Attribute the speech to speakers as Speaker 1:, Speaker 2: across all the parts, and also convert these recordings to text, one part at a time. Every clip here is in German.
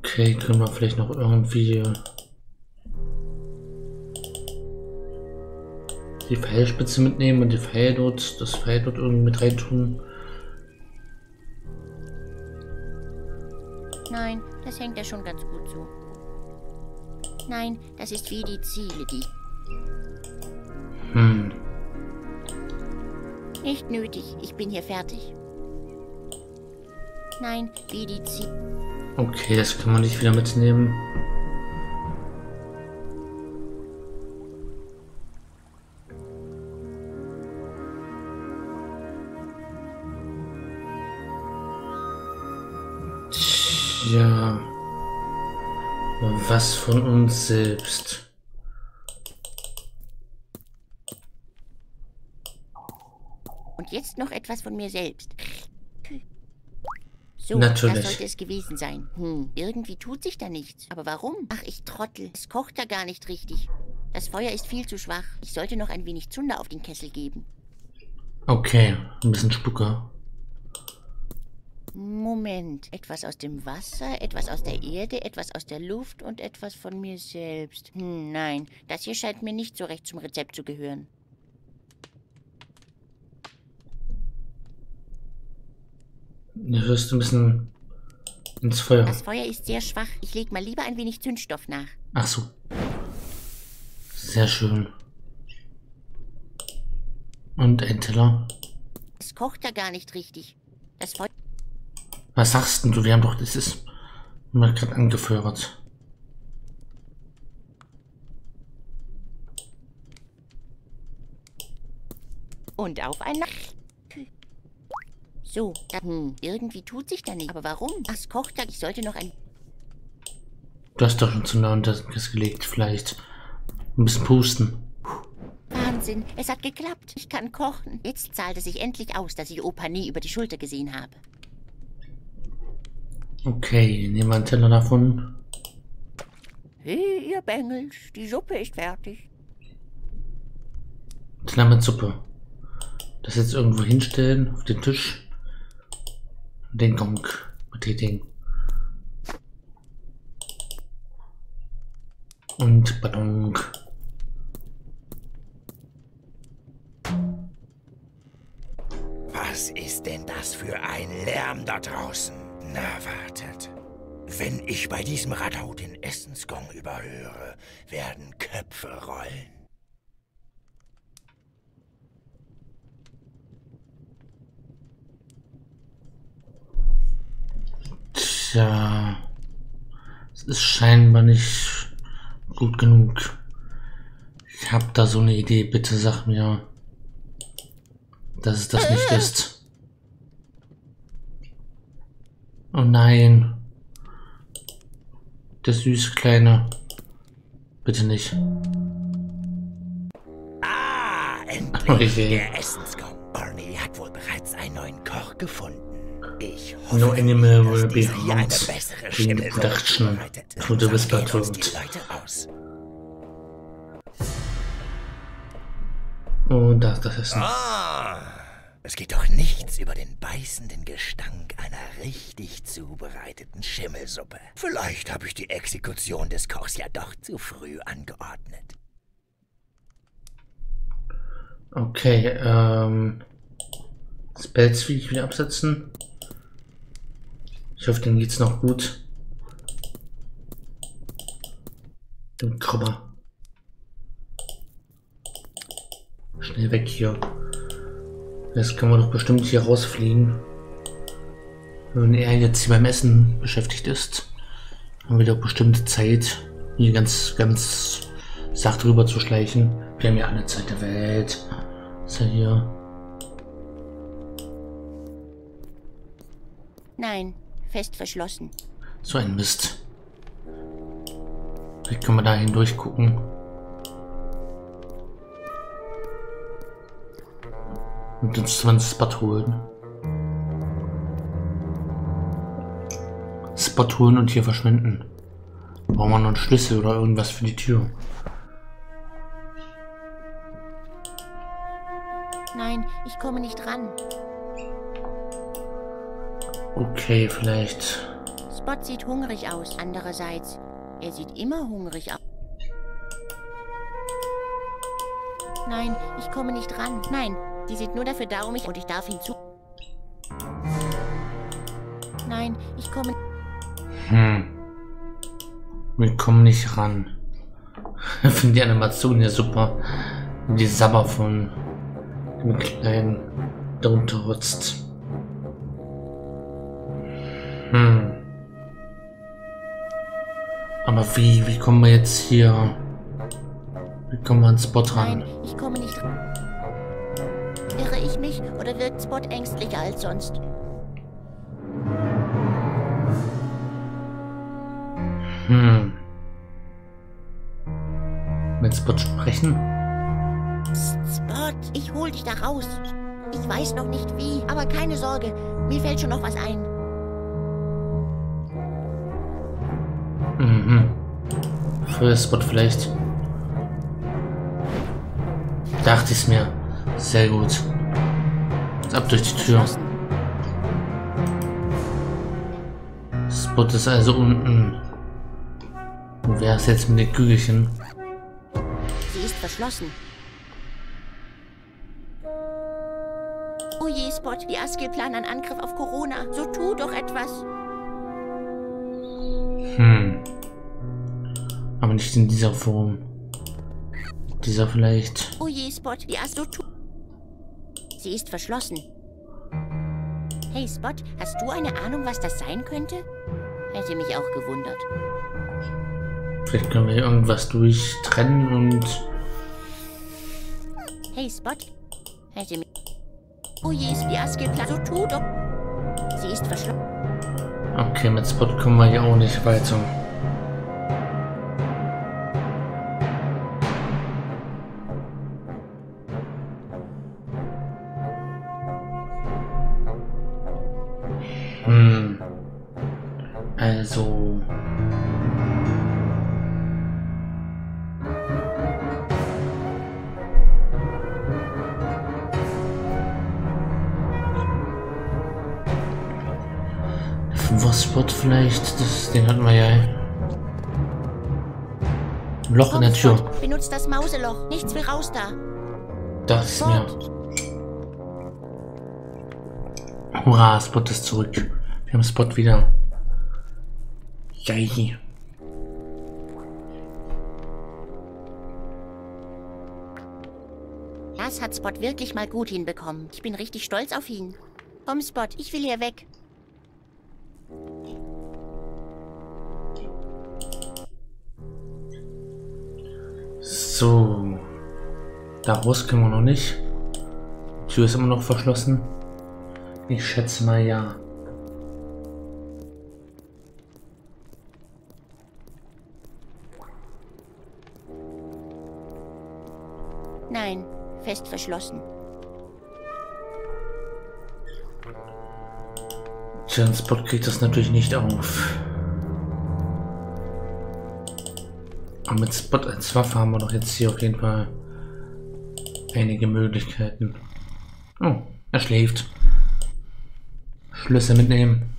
Speaker 1: Okay, können wir vielleicht noch irgendwie die Pfeilspitze mitnehmen und die Pfeil dort, das Pfeil dort irgendwie mit reintun?
Speaker 2: Nein, das hängt ja schon ganz gut so. Nein, das ist wie die Ziele, die... Nicht nötig, ich bin hier fertig. Nein, wie die Ziele...
Speaker 1: Okay, das kann man nicht wieder mitnehmen. Tja, was von uns selbst?
Speaker 2: Und jetzt noch etwas von mir selbst. So,
Speaker 1: Natürlich.
Speaker 2: das sollte es gewesen sein. Irgendwie tut sich da nichts. Aber warum? Ach, ich Trottel. Es kocht da gar nicht richtig. Das Feuer ist viel zu schwach. Ich sollte noch ein wenig Zunder auf den Kessel geben.
Speaker 1: Okay, ein bisschen Spucke.
Speaker 2: Moment. Etwas aus dem Wasser, etwas aus der Erde, etwas aus der Luft und etwas von mir selbst. Nein, das hier scheint mir nicht so recht zum Rezept zu gehören.
Speaker 1: Du hörst ein bisschen ins Feuer.
Speaker 2: Das Feuer ist sehr schwach. Ich leg mal lieber ein wenig Zündstoff nach.
Speaker 1: Ach so. Sehr schön. Und ein Teller.
Speaker 2: Es kocht da gar nicht richtig. Das Feuer...
Speaker 1: Was sagst denn du? Wir haben doch, das ist mal gerade angeführt.
Speaker 2: Und auf ein... So, irgendwie tut sich da nicht. Aber warum? Ach, es kocht da. Ich sollte noch ein...
Speaker 1: Du hast doch schon zu nah unter das gelegt. Vielleicht ein bisschen pusten.
Speaker 2: Wahnsinn, es hat geklappt. Ich kann kochen. Jetzt zahlt es sich endlich aus, dass ich Opa nie über die Schulter gesehen habe.
Speaker 1: Okay, nehmen wir einen Teller davon.
Speaker 2: Hey, ihr Bengels, die Suppe ist fertig.
Speaker 1: Teller mit Suppe. Das jetzt irgendwo hinstellen, auf den Tisch. Den Gong betätigen. Und Ballon.
Speaker 3: Was ist denn das für ein Lärm da draußen? Na, wartet. Wenn ich bei diesem Radau den Essensgong überhöre, werden Köpfe rollen.
Speaker 1: Tja, es ist scheinbar nicht gut genug. Ich habe da so eine Idee. Bitte sag mir, dass es das nicht ist. Oh nein. Der süße Kleine. Bitte nicht.
Speaker 3: Ah, endlich
Speaker 1: Okay.
Speaker 3: der Essensgong. Barney hat wohl bereits einen neuen Koch gefunden. Ich hoffe,
Speaker 1: No animal
Speaker 3: dass
Speaker 1: will be
Speaker 3: dieser hier eine
Speaker 1: harmed
Speaker 3: bessere
Speaker 1: in
Speaker 3: Schimmelsuppe
Speaker 1: production
Speaker 3: zubereitet.
Speaker 1: to the
Speaker 3: Sonst
Speaker 1: whisper
Speaker 3: gehen uns die
Speaker 1: toad.
Speaker 3: Leute aus.
Speaker 1: Und das Essen.
Speaker 3: Ah, es geht doch nichts über den beißenden Gestank einer richtig zubereiteten Schimmelsuppe. Vielleicht habe ich die Exekution des Kochs ja doch zu früh angeordnet.
Speaker 1: Okay, Spells will ich wieder absetzen. Ich hoffe, dem geht's noch gut. Du Krabber. Schnell weg hier. Jetzt können wir doch bestimmt hier rausfliegen. Wenn er jetzt hier beim Essen beschäftigt ist, haben wir doch bestimmt Zeit, hier ganz sacht rüber zu schleichen. Wir haben ja alle Zeit der Welt. Ist ja hier.
Speaker 2: Nein, fest verschlossen.
Speaker 1: So ein Mist. Vielleicht können wir da hindurch gucken. Und uns 20 Spot holen. Spot holen und hier verschwinden. Brauchen wir noch einen Schlüssel oder irgendwas für die Tür?
Speaker 2: Nein, ich komme nicht ran.
Speaker 1: Okay, vielleicht.
Speaker 2: Spot sieht hungrig aus. Andererseits, er sieht immer hungrig aus. Nein, ich komme nicht ran. Nein, sie sieht nur dafür da, und ich darf ihn zu... Nein, ich komme...
Speaker 1: Wir kommen nicht ran. Ich finde die Animation hier super. Die Sabber von dem Kleinen darunter rutzt. Aber wie kommen wir jetzt hier? Wie kommen wir an Spot ran?
Speaker 2: Nein, ich komme nicht ran. Irre ich mich oder wirkt Spot ängstlicher als sonst?
Speaker 1: Mit Spot sprechen?
Speaker 2: Spot, ich hol dich da raus. Ich weiß noch nicht wie, aber keine Sorge, mir fällt schon noch was ein.
Speaker 1: Früher Spot vielleicht. Dachte ich mir. Sehr gut. Jetzt ab durch die Tür. Spot ist also unten. Und wer ist jetzt mit den Kügelchen?
Speaker 2: Sie ist verschlossen. Oh je, Spot, die Askil planen einen Angriff auf Corona. So tu doch etwas.
Speaker 1: Aber nicht in dieser Form. Dieser vielleicht.
Speaker 2: Oh je, Spot, die Askil... Sie ist verschlossen. Hey, Spot, hast du eine Ahnung, was das sein könnte? Hätte mich auch gewundert.
Speaker 1: Vielleicht können wir hier irgendwas durchtrennen und...
Speaker 2: Hey, Spot, hätte mich... Oh je, die Askil plan... So tu doch... Sie ist verschlossen.
Speaker 1: Okay, mit Spot kommen wir hier auch nicht weiter. Also... Spot vielleicht, den hatten wir ja. Ein Loch in der Tür.
Speaker 2: Benutzt das Mauseloch. Nichts will raus da.
Speaker 1: Das ist mir. Hurra, Spot ist zurück. Wir haben Spot wieder. Yay.
Speaker 2: Das hat Spot wirklich mal gut hinbekommen. Ich bin richtig stolz auf ihn. Komm, Spot, ich will hier weg.
Speaker 1: So. Da raus können wir noch nicht. Die Tür ist immer noch verschlossen. Ich schätze mal ja.
Speaker 2: Nein, fest verschlossen.
Speaker 1: Tja, Spot kriegt das natürlich nicht auf. Aber mit Spot als Waffe haben wir doch jetzt hier auf jeden Fall einige Möglichkeiten. Oh, er schläft. Schlüssel mitnehmen.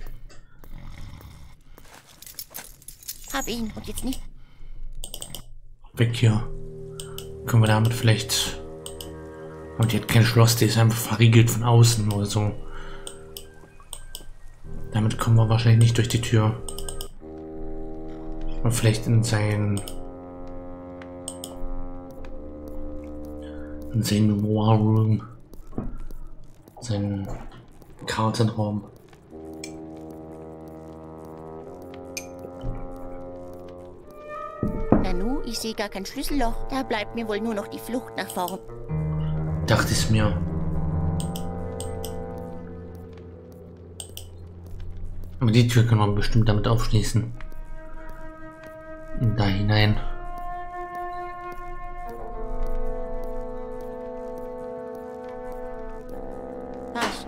Speaker 2: Hab ihn und jetzt nicht.
Speaker 1: Weg hier. Können wir damit vielleicht... Und die hat kein Schloss, die ist einfach verriegelt von außen oder so. Damit kommen wir wahrscheinlich nicht durch die Tür. Und vielleicht in sein War Room. Sein Kartenraum.
Speaker 2: Nanu, ich sehe gar kein Schlüsselloch. Da bleibt mir wohl nur noch die Flucht nach vorn.
Speaker 1: Dachte ich mir. Aber die Tür kann man bestimmt damit aufschließen. Da hinein.
Speaker 2: Passt.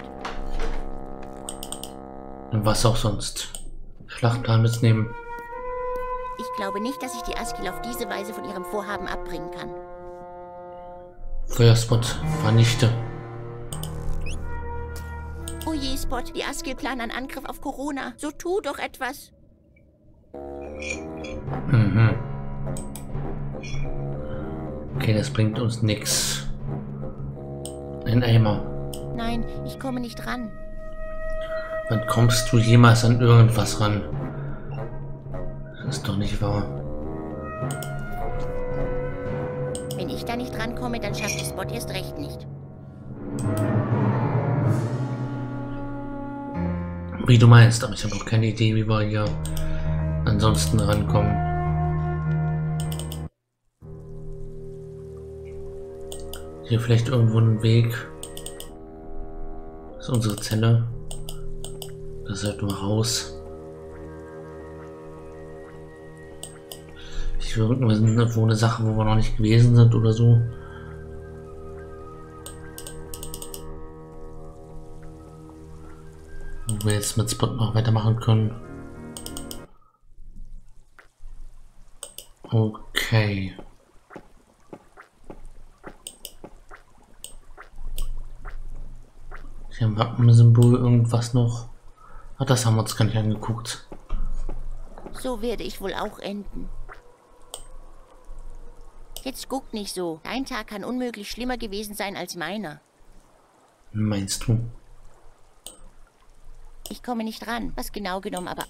Speaker 1: Und was auch sonst. Schlachtplan mitnehmen.
Speaker 2: Ich glaube nicht, dass ich die Askil auf diese Weise von ihrem Vorhaben abbringen kann.
Speaker 1: Feuerspot vernichte.
Speaker 2: Oh je, Spot, die Askil planen einen Angriff auf Corona. So tu doch etwas.
Speaker 1: Mhm. Okay, das bringt uns nichts. Ein Eimer.
Speaker 2: Nein, ich komme nicht ran.
Speaker 1: Wann kommst du jemals an irgendwas ran? Das ist doch nicht wahr.
Speaker 2: Wenn ich da nicht rankomme, dann schafft die Spot erst recht nicht.
Speaker 1: Wie du meinst, aber ich habe auch keine Idee, wie wir hier ansonsten rankommen. Hier vielleicht irgendwo ein Weg. Das ist unsere Zelle. Das ist halt nur raus. Ich will irgendwo eine Sache, wo wir noch nicht gewesen sind oder so. Wo wir jetzt mit Spot noch weitermachen können. Okay. Hier am Wappensymbol irgendwas noch. Ach, das haben wir uns gar nicht angeguckt.
Speaker 2: So werde ich wohl auch enden. Jetzt guck nicht so. Dein Tag kann unmöglich schlimmer gewesen sein als meiner.
Speaker 1: Meinst du?
Speaker 2: Ich komme nicht ran. Was genau genommen, aber...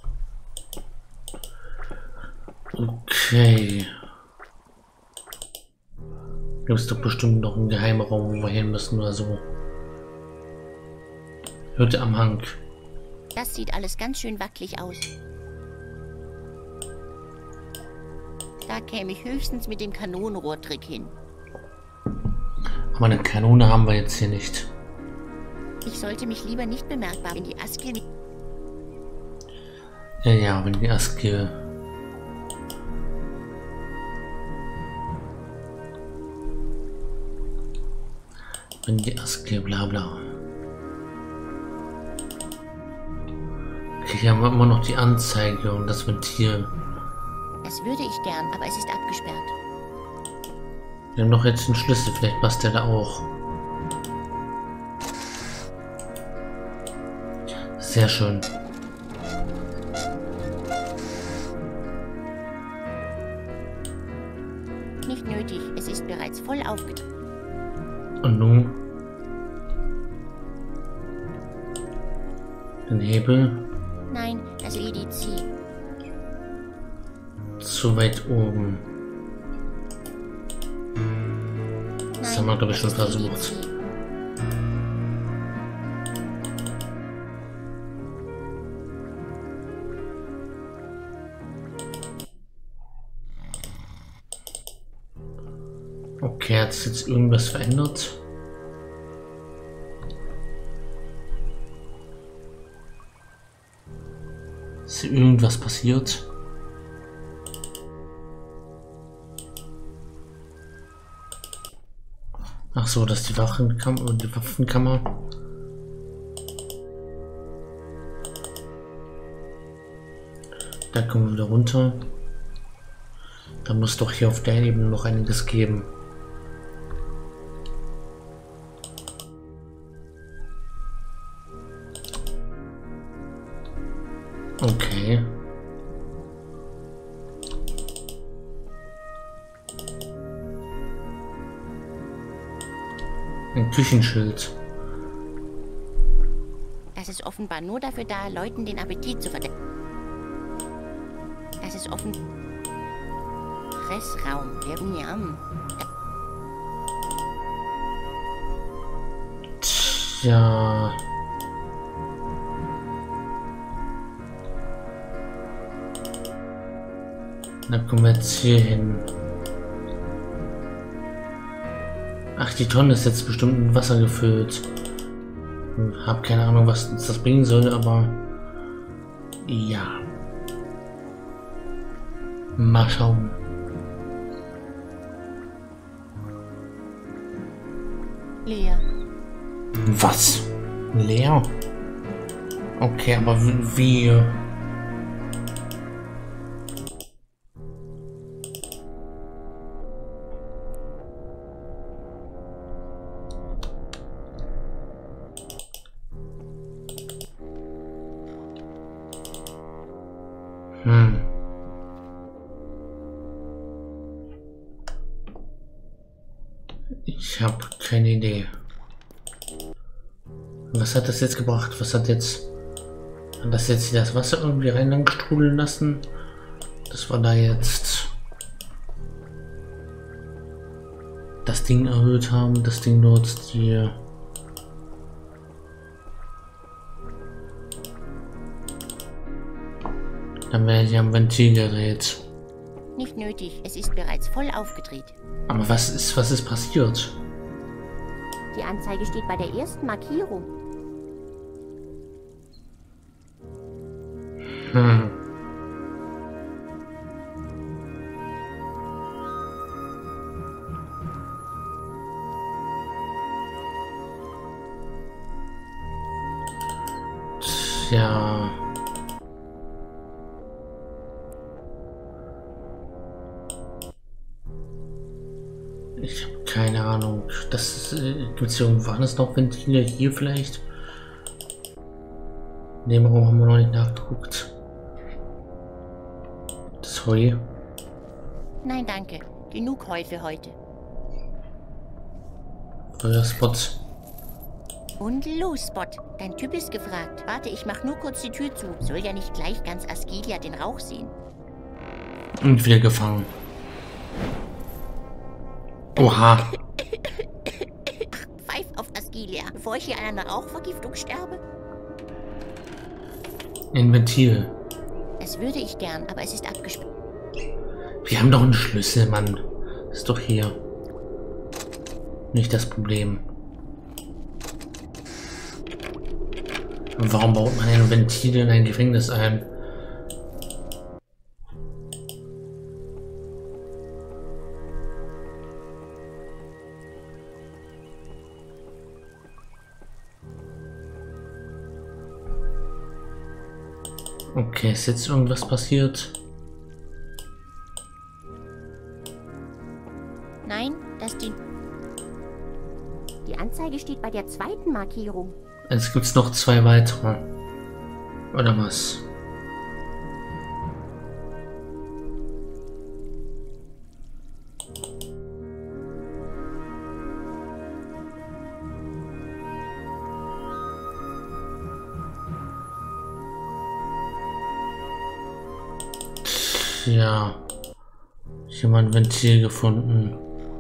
Speaker 1: Okay. Gibt es doch bestimmt noch einen geheimen Raum, wo wir hin müssen oder so. Hütte am Hang.
Speaker 2: Das sieht alles ganz schön wackelig aus. Da käme ich höchstens mit dem Kanonenrohrtrick hin.
Speaker 1: Aber eine Kanone haben wir jetzt hier nicht.
Speaker 2: Ich sollte mich lieber nicht bemerkbar, wenn die Askil...
Speaker 1: Ja, wenn die Askil... Wenn die Askil bla bla. Okay, hier haben wir immer noch die Anzeige und das Ventil.
Speaker 2: Das würde ich gern, aber es ist abgesperrt.
Speaker 1: Wir haben doch jetzt einen Schlüssel, vielleicht passt der da auch. Sehr schön.
Speaker 2: Nicht nötig, es ist bereits voll aufgetragen.
Speaker 1: Und nun? Den Hebel.
Speaker 2: Nein, das EDC.
Speaker 1: Zu weit oben. Das haben wir, glaube ich, schon versucht. Okay, hat sich jetzt irgendwas verändert? Ist hier irgendwas passiert? Ach so, das ist die Waffenkammer. Da kommen wir wieder runter. Da muss doch hier auf der Ebene noch einiges geben. Okay. Ein Küchenschild.
Speaker 2: Das ist offenbar nur dafür da, Leuten den Appetit zu verderben. Das ist offen... Fressraum. Yum.
Speaker 1: Tja... Dann kommen wir jetzt hier hin. Ach, die Tonne ist jetzt bestimmt mit Wasser gefüllt. Hab keine Ahnung, was uns das bringen soll, aber ja. Mal schauen.
Speaker 2: Leer.
Speaker 1: Was? Leer? Okay, aber wie... Ich habe keine Idee. Was hat das jetzt gebracht? Was hat jetzt... Hat das jetzt hier das Wasser irgendwie rein strudeln lassen? Das war da jetzt... Das Ding erhöht haben. Das Ding nutzt hier... Dann wäre hier am Ventil gedreht.
Speaker 2: Nicht nötig, es ist bereits voll aufgedreht.
Speaker 1: Aber was ist passiert?
Speaker 2: Die Anzeige steht bei der ersten Markierung.
Speaker 1: Hm. Tja. Ich habe keine Ahnung. Das gibt es irgendwo anders noch Ventile hier vielleicht? In dem Raum haben wir noch nicht nachgeguckt. Das Heu.
Speaker 2: Nein, danke. Genug Heu für heute.
Speaker 1: Feuerspot.
Speaker 2: Und los, Spot. Dein Typ ist gefragt. Warte, ich mach nur kurz die Tür zu. Soll ja nicht gleich ganz Askelia den Rauch sehen.
Speaker 1: Und wieder gefangen. Oha.
Speaker 2: Pfeif auf Askelia, bevor ich hier an einer Rauchvergiftung sterbe.
Speaker 1: Ein Ventil.
Speaker 2: Das würde ich gern, aber es ist abgesperrt.
Speaker 1: Wir haben doch einen Schlüssel, Mann. Ist doch hier. Nicht das Problem. Warum baut man ein Ventil in ein Gefängnis ein? Okay, ist jetzt irgendwas passiert?
Speaker 2: Nein, die Anzeige steht bei der zweiten Markierung.
Speaker 1: Jetzt gibt es noch 2 weitere. Oder was? Ja. Hier mal ein Ventil gefunden.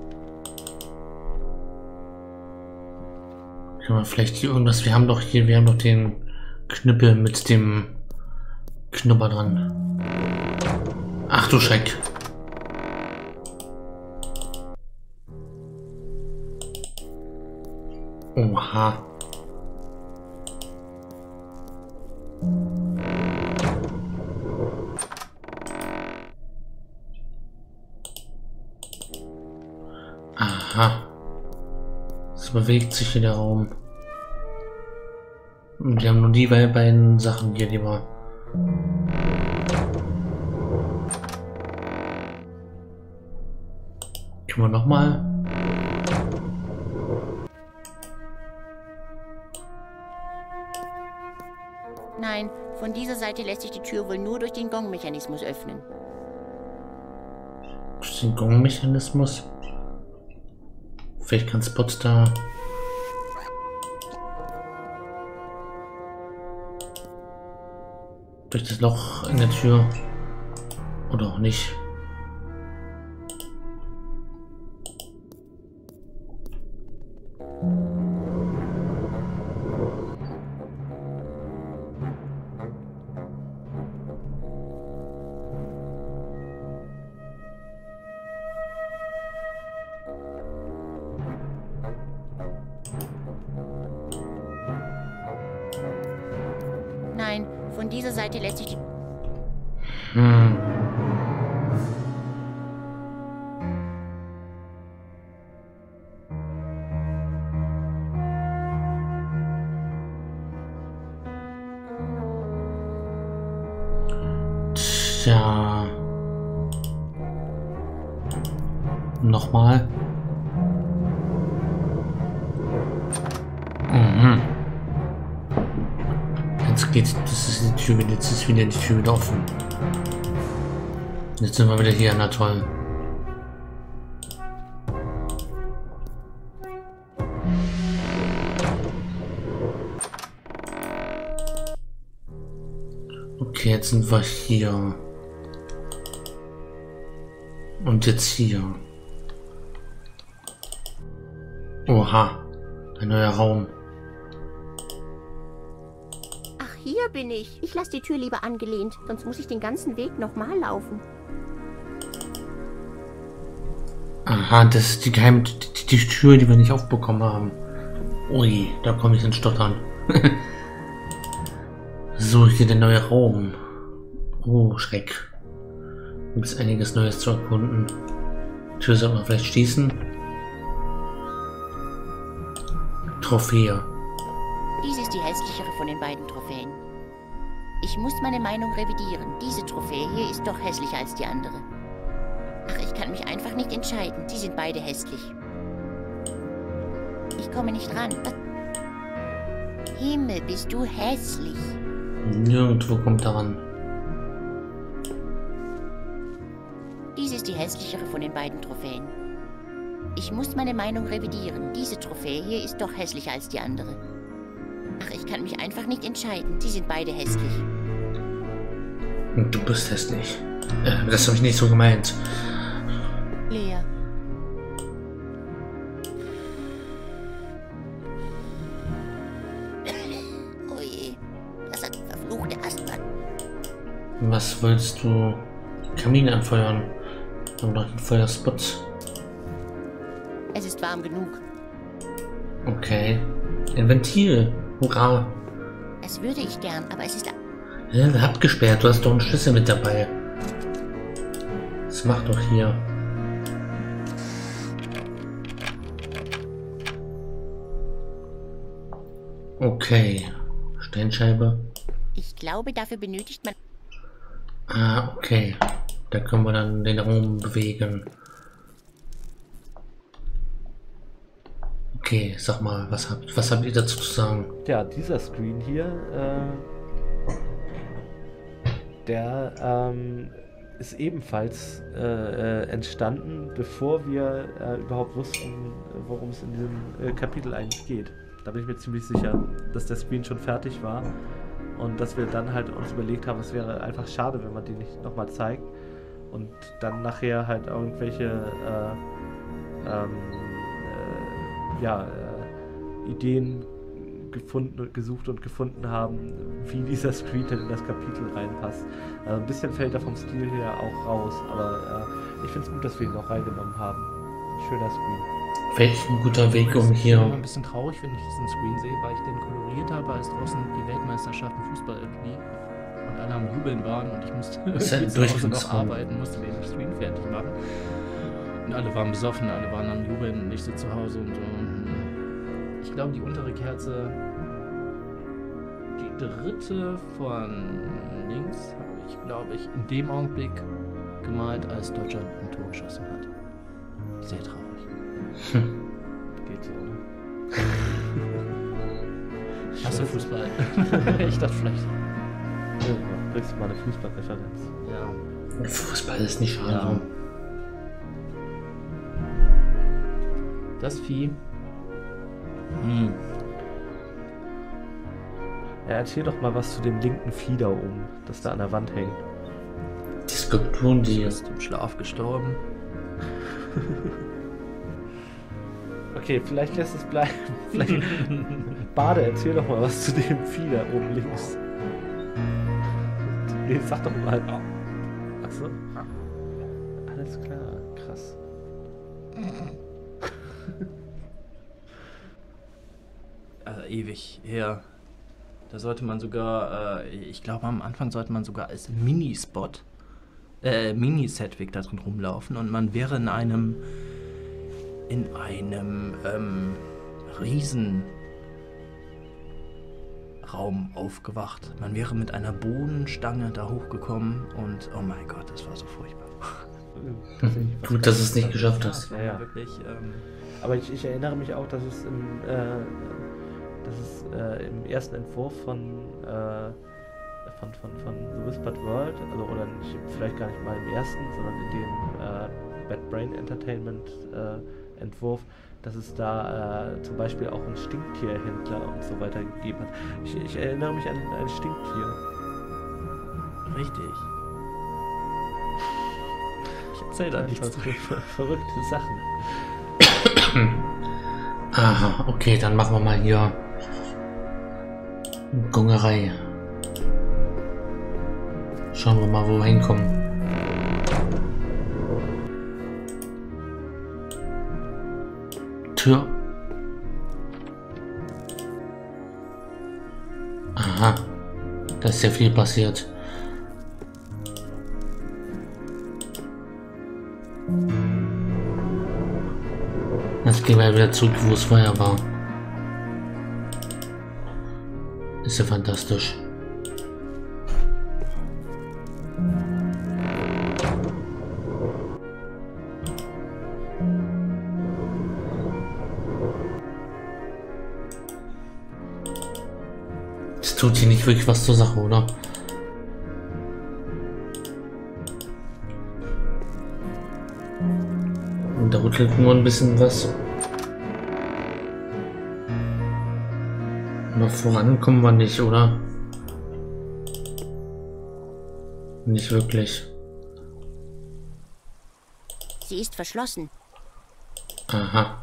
Speaker 1: Können wir vielleicht hier irgendwas... Wir haben doch den Knüppel mit dem Knubber dran. Ach du Schreck. Oha. Aha. Es bewegt sich hier der Raum. Und wir haben nur die beiden Sachen hier, die wir... Können wir nochmal?
Speaker 2: Nein, von dieser Seite lässt sich die Tür wohl nur durch den Gongmechanismus öffnen.
Speaker 1: Durch den Gongmechanismus? Vielleicht kann Spot da... durch das Loch in der Tür. Oder auch nicht.
Speaker 2: Nein, von dieser Seite lässt sich die...
Speaker 1: Tja. Nochmal. Jetzt geht's, das ist die Tür, jetzt ist wieder die Tür wieder offen. Jetzt sind wir wieder hier, na toll. Okay, jetzt sind wir hier. Und jetzt hier. Oha, ein neuer Raum.
Speaker 2: Ach, hier bin ich. Ich lasse die Tür lieber angelehnt, sonst muss ich den ganzen Weg nochmal laufen.
Speaker 1: Aha, das ist die die Tür, die wir nicht aufbekommen haben. Ui, da komme ich ins Stottern. So, hier der neue Raum. Oh, Schreck. Gibt es einiges Neues zu erkunden. Tür sollte man vielleicht schließen. Trophäe.
Speaker 2: Dies ist die hässlichere von den beiden Trophäen. Ich muss meine Meinung revidieren. Diese Trophäe hier ist doch hässlicher als die andere. Ach, ich kann mich einfach nicht entscheiden. Sie sind beide hässlich. Ich komme nicht ran. Himmel, bist du hässlich.
Speaker 1: Nirgendwo kommt er ran.
Speaker 2: Dies ist die hässlichere von den beiden Trophäen. Ich muss meine Meinung revidieren. Diese Trophäe hier ist doch hässlicher als die andere. Ach, ich kann mich einfach nicht entscheiden. Sie sind beide hässlich.
Speaker 1: Du bist hässlich. Das habe ich nicht so gemeint.
Speaker 2: Lea. Oh je, das hat verfluchte Asthma.
Speaker 1: Was wolltest du? Kamin anfeuern. Wir haben doch einen Feuerspot.
Speaker 2: Es ist warm genug.
Speaker 1: Okay. Ein Ventil. Hurra.
Speaker 2: Das würde ich gern, aber es ist...
Speaker 1: Ja, abgesperrt. Du hast doch einen Schlüssel mit dabei. Das macht doch hier. Okay. Steinscheibe.
Speaker 2: Ich glaube, dafür benötigt man...
Speaker 1: Ah, okay. Da können wir dann den Raum bewegen. Okay, sag mal, was habt ihr dazu zu sagen?
Speaker 4: Ja, dieser Screen hier, der ist ebenfalls entstanden, bevor wir überhaupt wussten, worum es in diesem Kapitel eigentlich geht. Da bin ich mir ziemlich sicher, dass der Screen schon fertig war und dass wir dann halt uns überlegt haben, es wäre einfach schade, wenn man den nicht nochmal zeigt und dann nachher halt irgendwelche Ideen gesucht und gefunden haben, wie dieser Screen denn in das Kapitel reinpasst. Also ein bisschen fällt er vom Stil her auch raus, aber ich finde es gut, dass wir ihn noch reingenommen haben. Ein schöner Screen.
Speaker 1: Welch ein guter Weg, um hier...
Speaker 5: Ich bin immer ein bisschen traurig, wenn ich diesen Screen sehe, weil ich den koloriert habe, als draußen die Weltmeisterschaft im Fußball lief und alle am Jubeln waren und ich musste zu Hause noch arbeiten, musste den Screen fertig machen. Und alle waren besoffen, alle waren am Jubeln und ich sitze zu Hause und ich glaube, die untere Kerze, die dritte von links, habe ich, glaube ich, in dem Augenblick gemalt, als Deutschland ein Tor geschossen hat. Sehr traurig.
Speaker 4: Geht so, ne?
Speaker 5: Hast du Fußball? Ich dachte vielleicht.
Speaker 4: Ja, kriegst du mal eine Fußballreferenz.
Speaker 5: Ja.
Speaker 1: Fußball ist nicht schade.
Speaker 5: Ja. Das Vieh.
Speaker 4: Ja, erzähl doch mal was zu dem linken Vieh da oben, das da an der Wand hängt.
Speaker 1: Die Skulpturen, die...
Speaker 5: ist im Schlaf gestorben.
Speaker 4: Okay, vielleicht lässt es bleiben. Vielleicht... Bade, erzähl doch mal was zu dem Vieh da oben links. Nee, sag doch mal. Achso. Alles klar, krass.
Speaker 5: Also ewig her. Da sollte man sogar, ich glaube am Anfang sollte man sogar als Mini-Sedwick da drin rumlaufen und man wäre in einem Riesenraum aufgewacht. Man wäre mit einer Bodenstange da hochgekommen und oh mein Gott, das war so furchtbar.
Speaker 1: Gut, dass es nicht geschafft hast.
Speaker 4: Ja, ja.
Speaker 5: Wirklich.
Speaker 4: Aber ich erinnere mich auch, dass es im ersten Entwurf von The Whispered World, also oder nicht, vielleicht gar nicht mal im ersten, sondern in dem Bad Brain Entertainment Entwurf, dass es da zum Beispiel auch einen Stinktierhändler und so weiter gegeben hat. Ich erinnere mich an ein Stinktier.
Speaker 5: Richtig.
Speaker 4: Ich erzähle da nicht mal so verrückte Sachen.
Speaker 1: Aha, okay, dann machen wir mal hier Gungerei. Schauen wir mal, wo wir hinkommen. Tür. Aha, da ist ja viel passiert. Jetzt gehen wir wieder zurück, wo es vorher war. Ist ja fantastisch. Es tut hier nicht wirklich was zur Sache, oder? Und da rüttelt nur ein bisschen was. Noch voran kommen wir nicht, oder? Nicht wirklich.
Speaker 2: Sie ist verschlossen.
Speaker 1: Aha.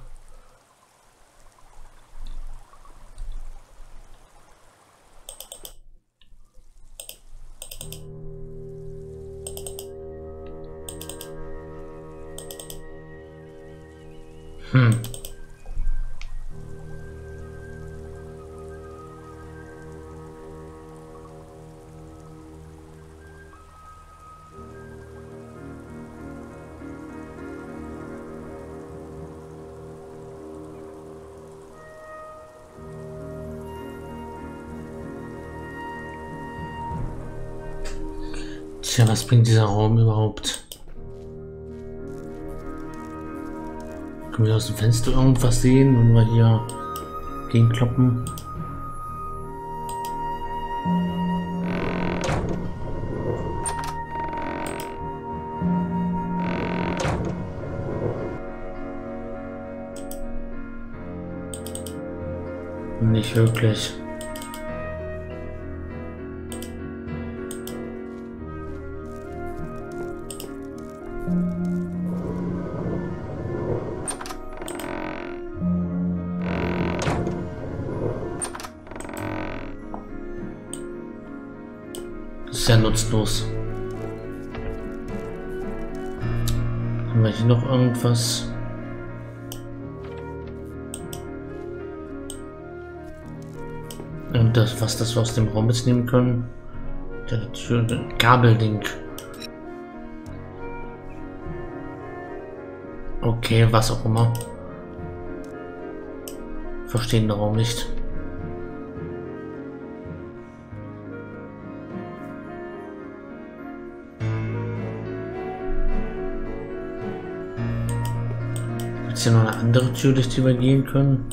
Speaker 1: Tja, was bringt dieser Raum überhaupt? Können wir aus dem Fenster irgendwas sehen, wenn wir hier gegenkloppen? Nicht wirklich. Ist ja nutzlos. Haben wir hier noch irgendwas? Und das, was das wir aus dem Raum jetzt nehmen können? Der Tür, der Kabelding. Okay, was auch immer. Verstehen den Raum nicht. Gibt es hier noch eine andere Tür, durch die wir gehen können?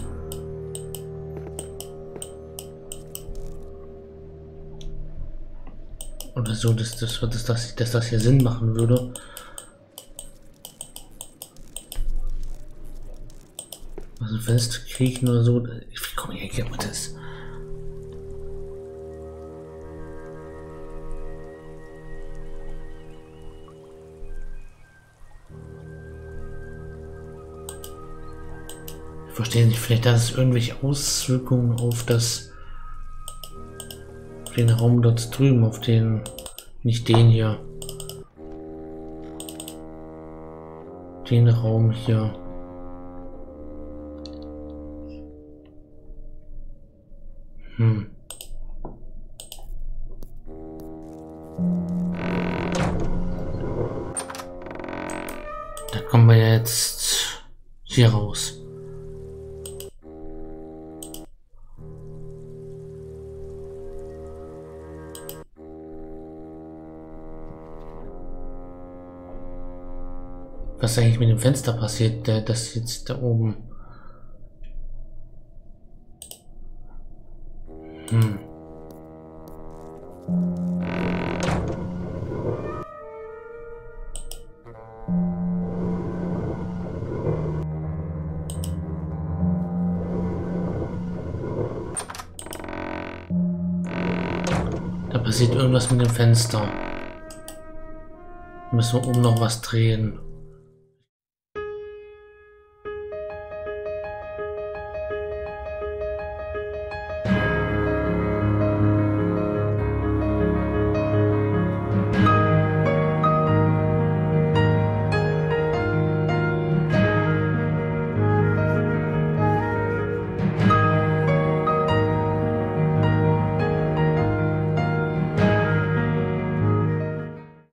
Speaker 1: Oder so, dass das hier Sinn machen würde. Also Fenster kriechen oder so. Wie komme ich hier mit das? Ich verstehe nicht, vielleicht hat es irgendwelche Auswirkungen auf das, auf den Raum dort drüben, auf den, nicht den hier, den Raum hier. Da kommen wir jetzt hier raus. Was ist eigentlich mit dem Fenster passiert, das jetzt da oben? passiert irgendwas mit dem Fenster. Müssen wir oben noch was drehen.